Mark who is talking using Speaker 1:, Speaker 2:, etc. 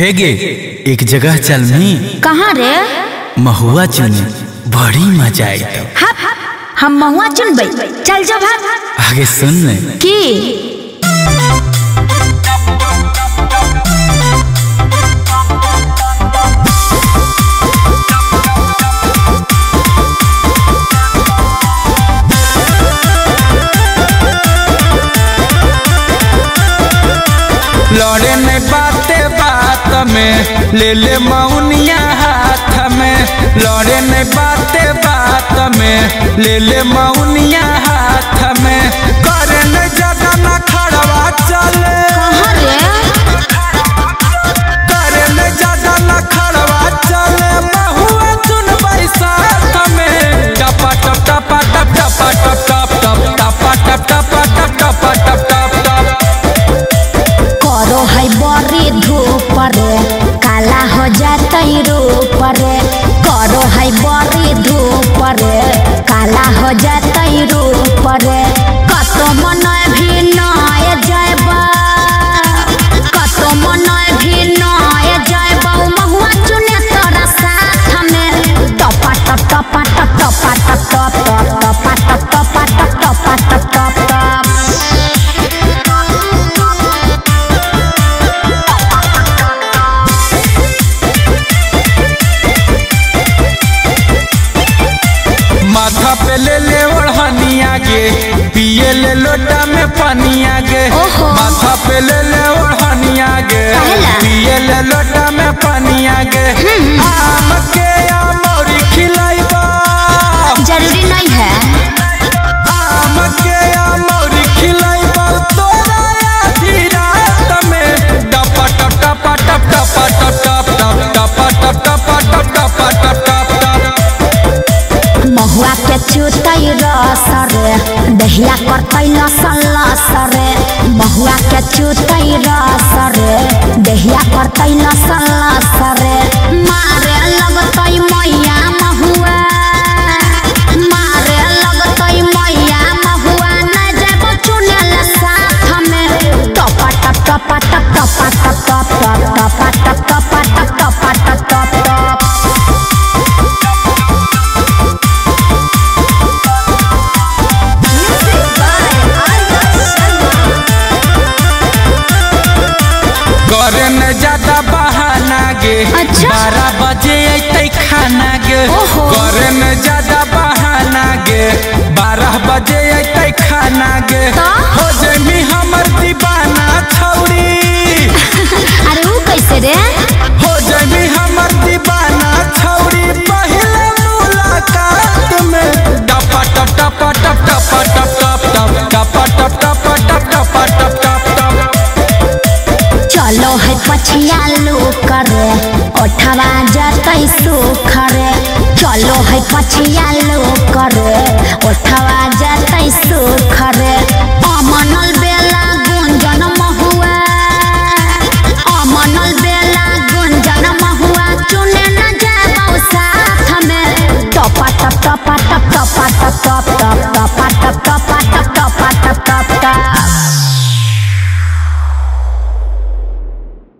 Speaker 1: हेगे एक जगह चलनी।
Speaker 2: कहाँ रे?
Speaker 1: महुआ चुने बड़ी मजा आई। तो
Speaker 2: हम महुआ चुनबे, चल जा भाग।
Speaker 1: आगे सुन ले
Speaker 2: की
Speaker 1: लड़े ने बाते बात में ले ले मौनिया हाथ में। लड़े ने बाते बात में ले ले मौनिया हाथ में। करे ने जगह न खड़वा चले। करे ने जगह न खड़वा चले। महुआ चुनबई साथ में। टपा टप टपा टप टपा टप टप टप टपा टप टपा टप टपा टप टप टप।
Speaker 2: करो है बड़ी धूप रे, काला हो जातई रूप रे। करो है बड़ी धूप रे, काला हो जातई रूप रे। कतो मन भी नय जायबा, कतो मन भी नय जायबा। महुआ चुने तोरा साथ में। टपा टप टपा टप टपा टप टप टप टपा टप टपा टप टपा टप टप टप।
Speaker 1: माथा पे ले ले ओढ़निया गे, पिए ले लोटा में पानिया गे। माथा पे ले ले ओढ़निया गे, पिए ले लोटा में पानिया गे। आम के अमौरी खिलाइबा,
Speaker 2: जरूरी नहीं है।
Speaker 1: आम के अमौरी खिलाइबा तोरा आधी रात में। टपा टप टपा टप टपा टप टप टप टपा टप टपा टप टपा टप टप टप।
Speaker 2: महुआ के चुतई रस रे, दहिया करतई लसन लस रे। महुआ के चुतई रस रे, दहिया करतई लसन लस रे। मारे लगतई मैया महुआ, मारे लगतई मैया महुआ। न जाब चुनेल साथ में। टपा टप टपा टप टपा टप टप टप टपा टप टपा टप टपा टप टप टप।
Speaker 1: करे न ज्यादा बहाना गे। 12 बजे अतै खाना गे। करे न ज्यादा बहाना गे, 12 बजे अतै खाना गे। हो जमी हमर दीवाना छौरी।
Speaker 2: अरे वो कैसे रे?
Speaker 1: हो जमी हमर दीवाना छौरी। पहले मुलाकात में टपा टप टपा टप टपा टप टप टप टपा टप टपा टप टपा टप टप टप।
Speaker 2: चलो है पछिया लो करे, ओठवा जतई सुख रे। चलो है पछिया लो करे, ओठवा जतई सुख